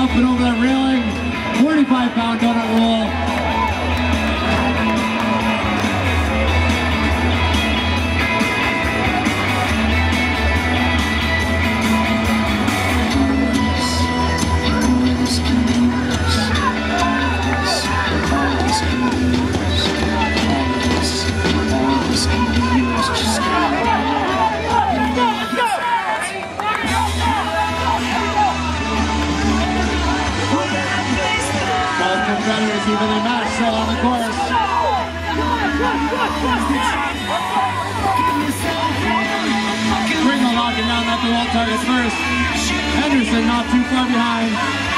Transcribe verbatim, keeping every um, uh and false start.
up and over that railing. forty-five pound donut roll. Competitors evenly matched still on the course. Pringle knocking down that the wall target first. Henderson not too far behind.